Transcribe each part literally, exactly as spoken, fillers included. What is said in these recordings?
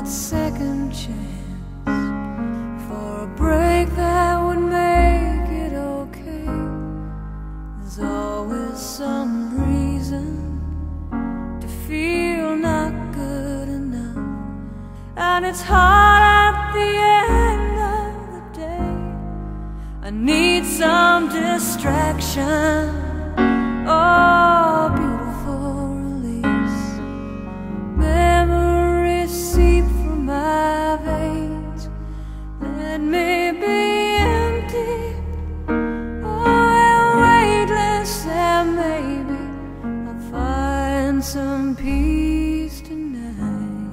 that second chance for a break that would make it okay. There's always some reason to feel not good enough, and it's hard at the end of the day. I need some distraction. Oh, beautiful release. Memories seep from my veins. Let me be empty, oh, weightless, and maybe I'll find some peace tonight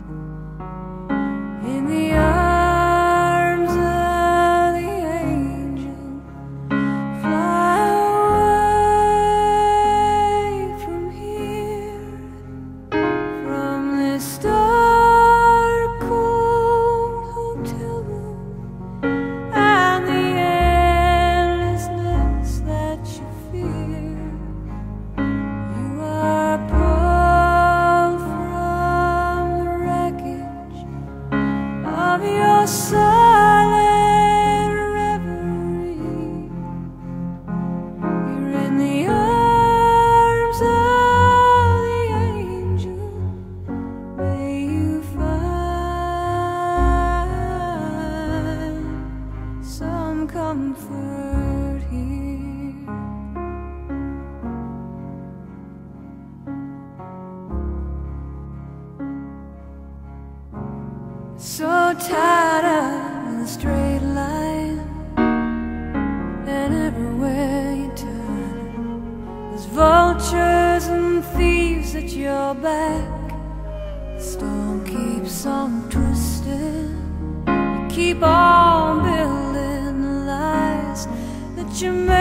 in the arms of the angel. Fly away from here, from this dark, cold hotel room, and the endlessness that you fear. You are pulled from the wreckage of your silent reverie. You're in the arms of the angel. May you find some comfort here. So tired of the straight line, and everywhere you turn there's vultures and thieves at your back. The storm keeps on twisting. You keep on building the lies that you made.